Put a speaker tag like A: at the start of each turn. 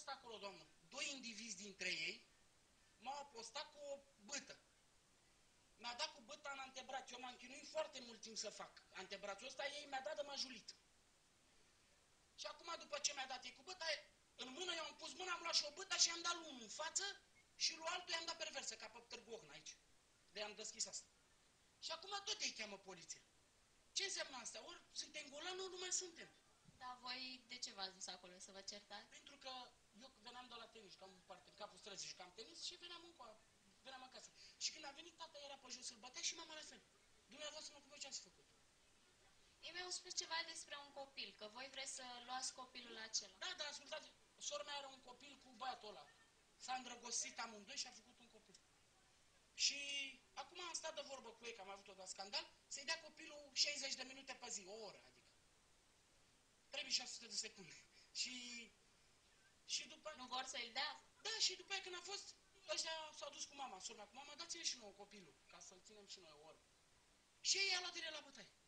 A: fost acolo, doamnă. Doi indivizi dintre ei m-au apostat cu o bâtă. Mi-a dat cu bâta în antebraț. Eu m-am chinuit foarte mult timp să fac antebrațul ăsta, ei mi-a dat de majulit. Și acum, după ce mi-a dat ei cu bâta, în mână i-am pus mâna, am luat și o bâta și i-am dat lui unul în față și lui altul i-am dat perversă, ca pe Târgu Ocna aici. De-am deschis asta. Și acum tot ei cheamă poliția. Ce înseamnă asta? Ori suntem golani, ori nu mai suntem.
B: Dar voi de ce v-ați dus acolo? Să vă certați?
A: Pentru că eu veneam de la tenis, cam în capul străzii și cam tenis și veneam acasă. Și când a venit tata, era pe jos, îl bătea și mama la fel. Dumneavoastră mă ce ați făcut?
B: Ei mi-au spus ceva despre un copil, că voi vreți să luați copilul acela.
A: Da, dar ascultați, sora mea are un copil cu băiatul ăla. S-a îndrăgostit amândoi și a făcut un copil. Și acum am stat de vorbă cu ei, că am avut o de scandal, să-i dea copilul 60 de minute pe zi, o oră, adică. 3600 de secunde. Și după...
B: Nu vor să-l dea?
A: Da, și după aia când a fost, ăștia s-au dus cu mama, sora mea, cu mama, dați-ne și nouă copilul, ca să-l ținem și noi o oră. Și ei i-a luat la bătaie.